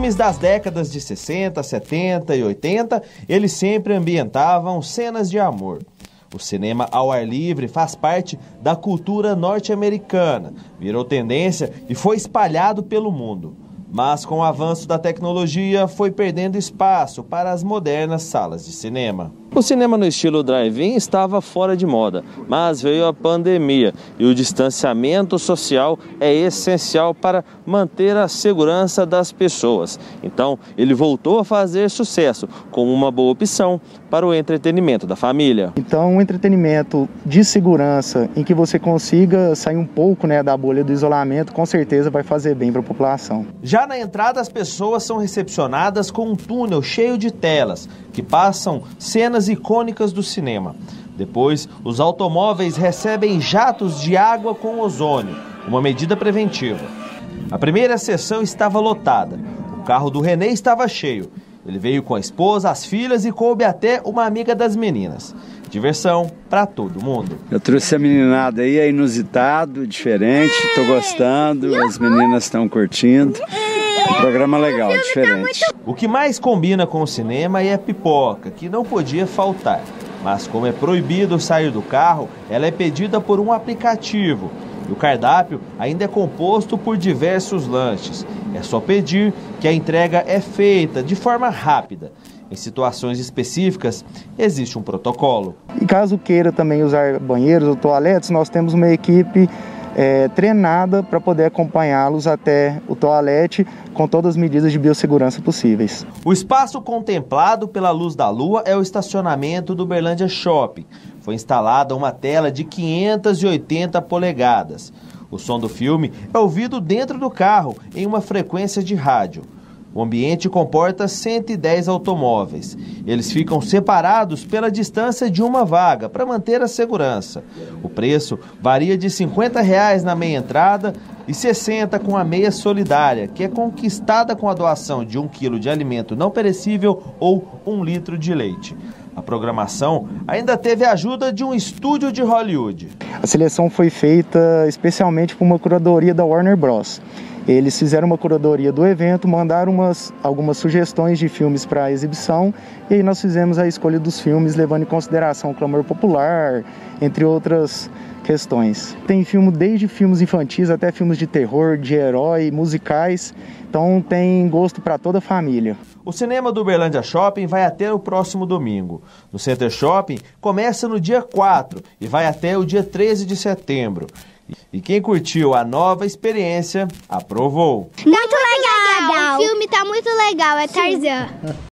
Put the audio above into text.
filmes das décadas de 60, 70 e 80, eles sempre ambientavam cenas de amor. O cinema ao ar livre faz parte da cultura norte-americana, virou tendência e foi espalhado pelo mundo. Mas com o avanço da tecnologia, foi perdendo espaço para as modernas salas de cinema. O cinema no estilo drive-in estava fora de moda, mas veio a pandemia e o distanciamento social é essencial para manter a segurança das pessoas. Então, ele voltou a fazer sucesso como uma boa opção para o entretenimento da família. Então, um entretenimento de segurança em que você consiga sair um pouco, da bolha do isolamento, com certeza vai fazer bem para a população. Já na entrada, as pessoas são recepcionadas com um túnel cheio de telas que passam cenas icônicas do cinema. Depois, os automóveis recebem jatos de água com ozônio, uma medida preventiva. A primeira sessão estava lotada. O carro do René estava cheio. Ele veio com a esposa, as filhas e coube até uma amiga das meninas. Diversão para todo mundo. Eu trouxe a meninada aí, é inusitado, diferente, tô gostando, as meninas estão curtindo. Programa legal, diferente. O que mais combina com o cinema é a pipoca, que não podia faltar. Mas como é proibido sair do carro, ela é pedida por um aplicativo. E o cardápio ainda é composto por diversos lanches. É só pedir que a entrega é feita de forma rápida. Em situações específicas, existe um protocolo. E caso queira também usar banheiros ou toaletes, nós temos uma equipe treinada para poder acompanhá-los até o toalete com todas as medidas de biossegurança possíveis. O espaço contemplado pela luz da lua é o estacionamento do Uberlândia Shopping. Foi instalada uma tela de 580 polegadas. O som do filme é ouvido dentro do carro em uma frequência de rádio. O ambiente comporta 110 automóveis. Eles ficam separados pela distância de uma vaga para manter a segurança. O preço varia de R$ 50 na meia entrada e R$ 60 com a meia solidária, que é conquistada com a doação de 1 quilo de alimento não perecível ou 1 litro de leite. A programação ainda teve a ajuda de um estúdio de Hollywood. A seleção foi feita especialmente por uma curadoria da Warner Bros. Eles fizeram uma curadoria do evento, mandaram algumas sugestões de filmes para exibição e aí nós fizemos a escolha dos filmes levando em consideração o clamor popular, entre outras questões. Tem filme desde filmes infantis até filmes de terror, de herói, musicais, então tem gosto para toda a família. O cinema do Uberlândia Shopping vai até o próximo domingo. No Center Shopping começa no dia 4 e vai até o dia 13 de setembro. E quem curtiu a nova experiência, aprovou. Muito legal! O filme tá muito legal, é Tarzan.